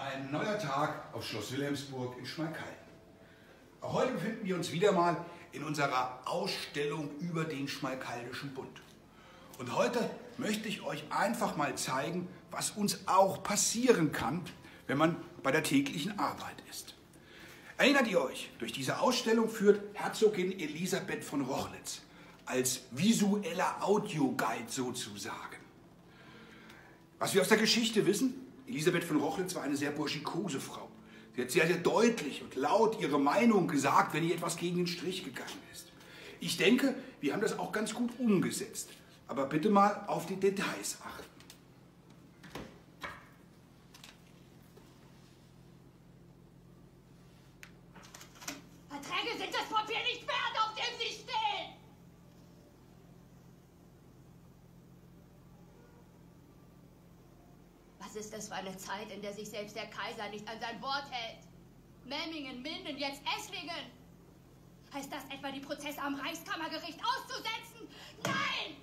Ein neuer Tag auf Schloss Wilhelmsburg in Schmalkalden. Auch heute befinden wir uns wieder mal in unserer Ausstellung über den Schmalkaldischen Bund. Und heute möchte ich euch einfach mal zeigen, was uns auch passieren kann, wenn man bei der täglichen Arbeit ist. Erinnert ihr euch, durch diese Ausstellung führt Herzogin Elisabeth von Rochlitz als visueller Audioguide sozusagen. Was wir aus der Geschichte wissen: Elisabeth von Rochlitz war eine sehr burschikose Frau. Sie hat sehr, sehr deutlich und laut ihre Meinung gesagt, wenn ihr etwas gegen den Strich gegangen ist. Ich denke, wir haben das auch ganz gut umgesetzt. Aber bitte mal auf die Details achten. Verträge sind das Papier nicht wert, auf dem sie stehen! Was ist das für eine Zeit, in der sich selbst der Kaiser nicht an sein Wort hält? Memmingen, Minden, jetzt Esslingen. Heißt das etwa, die Prozesse am Reichskammergericht auszusetzen? Nein!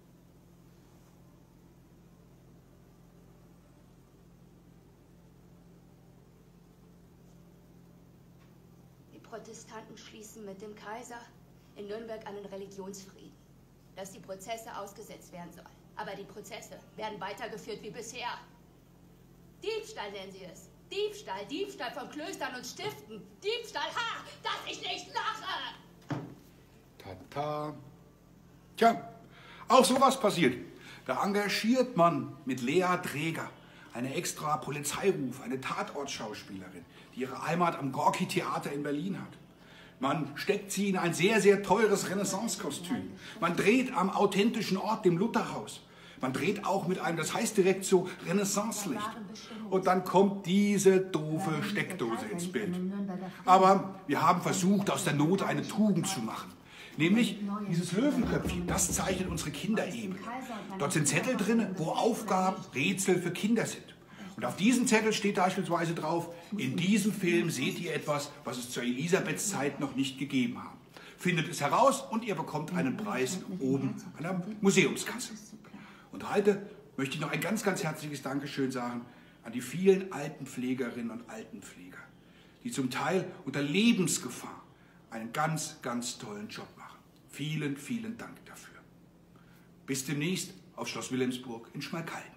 Die Protestanten schließen mit dem Kaiser in Nürnberg einen Religionsfrieden, dass die Prozesse ausgesetzt werden sollen. Aber die Prozesse werden weitergeführt wie bisher. Diebstahl nennen sie es. Diebstahl, Diebstahl von Klöstern und Stiften. Diebstahl, ha, dass ich nicht lache! Tata. Tja, auch sowas passiert. Da engagiert man mit Lea Dräger eine extra Polizeiruf, eine Tatortschauspielerin, die ihre Heimat am Gorki-Theater in Berlin hat. Man steckt sie in ein sehr, sehr teures Renaissance-Kostüm. Man dreht am authentischen Ort, dem Lutherhaus. Man dreht auch mit einem, das heißt direkt so, Renaissance-Licht. Und dann kommt diese doofe Steckdose ins Bild. Aber wir haben versucht, aus der Not eine Tugend zu machen. Nämlich dieses Löwenköpfchen, das zeichnet unsere Kinderebene. Dort sind Zettel drin, wo Aufgaben, Rätsel für Kinder sind. Und auf diesem Zettel steht beispielsweise drauf: In diesem Film seht ihr etwas, was es zur Elisabethszeit noch nicht gegeben hat. Findet es heraus und ihr bekommt einen Preis oben an der Museumskasse. Und heute möchte ich noch ein ganz, ganz herzliches Dankeschön sagen an die vielen Altenpflegerinnen und Altenpfleger, die zum Teil unter Lebensgefahr einen ganz, ganz tollen Job machen. Vielen, vielen Dank dafür. Bis demnächst auf Schloss Wilhelmsburg in Schmalkalden.